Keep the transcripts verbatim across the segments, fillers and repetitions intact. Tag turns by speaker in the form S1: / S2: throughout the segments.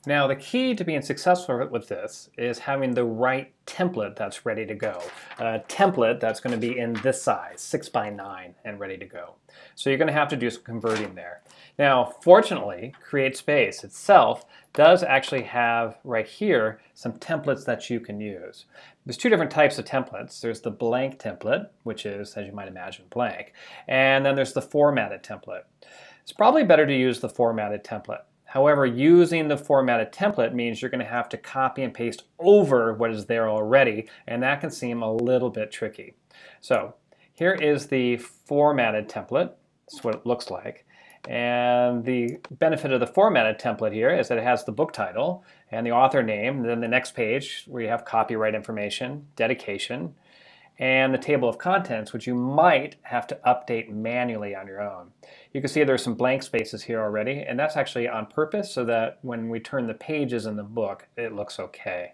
S1: Now, the key to being successful with this is having the right template that's ready to go. A template that's going to be in this size, six by nine, and ready to go. So you're going to have to do some converting there. Now, fortunately, CreateSpace itself does actually have right here some templates that you can use. There's two different types of templates. There's the blank template, which is, as you might imagine, blank, and then there's the formatted template. It's probably better to use the formatted template. However, using the formatted template means you're going to have to copy and paste over what is there already, and that can seem a little bit tricky. So here is the formatted template. That's what it looks like. And the benefit of the formatted template here is that it has the book title and the author name, and then the next page where you have copyright information, dedication, and the table of contents, which you might have to update manually on your own. You can see there's some blank spaces here already, and that's actually on purpose so that when we turn the pages in the book, it looks okay.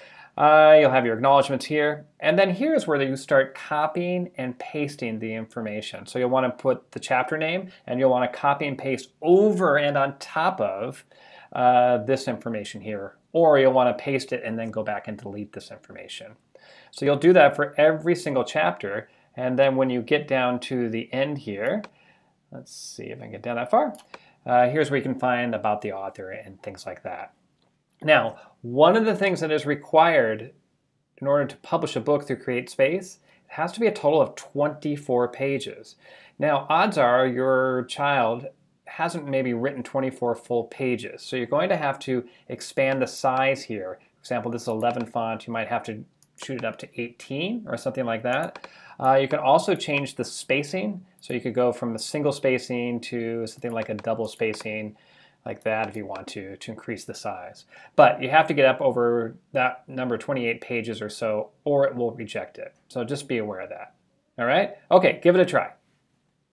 S1: Uh, you'll have your acknowledgments here, and then here's where you start copying and pasting the information. So you'll want to put the chapter name, and you'll want to copy and paste over and on top of uh, this information here, or you'll want to paste it and then go back and delete this information. So you'll do that for every single chapter, and then when you get down to the end here, let's see if I can get down that far, uh, here's where you can find about the author and things like that. Now, one of the things that is required in order to publish a book through CreateSpace, it has to be a total of twenty-four pages. Now, odds are your child hasn't maybe written twenty-four full pages, so you're going to have to expand the size here. For example, this is eleven font, you might have to shoot it up to eighteen or something like that. Uh, you can also change the spacing, so you could go from a single spacing to something like a double spacing, like that if you want to, to increase the size. But you have to get up over that number, twenty-eight pages or so, or it will reject it. So just be aware of that. All right? Okay, give it a try.